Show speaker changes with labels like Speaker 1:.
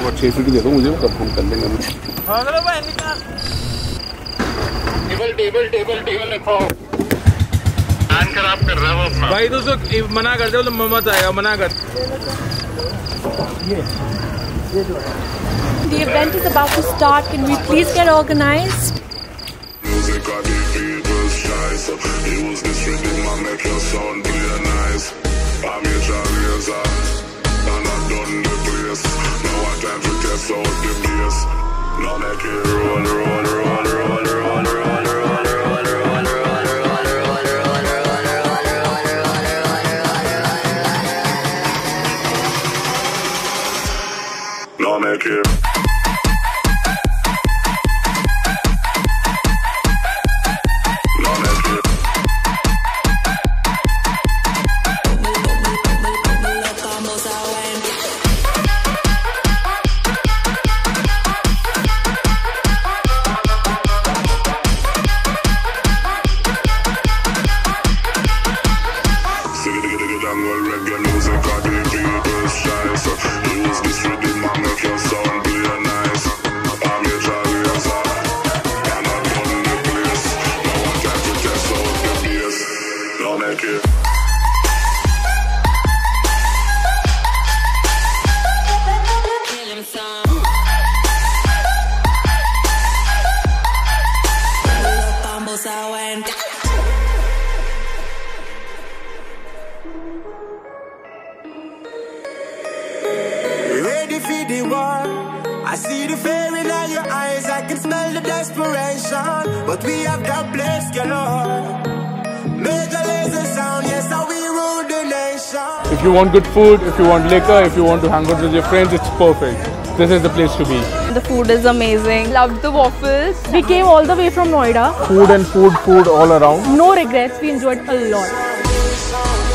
Speaker 1: और 6 दे दो मुझे, तब फोन कर लेंगे। टेबल रखो। कान खराब कर रहा है वो अपना। भाई दोस्तों मना कर दो तो ममत आएगा, मना कर।
Speaker 2: The event is about to start. Can we please get organized?
Speaker 3: Ready for the war. I see the fear in all your eyes. I can smell the desperation. But we have that place galore. Major laser sound, yes, how we rule the nation.
Speaker 1: If you want good food, if you want liquor, if you want to hang out with your friends, it's perfect. This is the place to be.
Speaker 2: The food is amazing. Loved the waffles. We came all the way from Noida.
Speaker 1: Food and food all around.
Speaker 2: No regrets. We enjoyed a lot.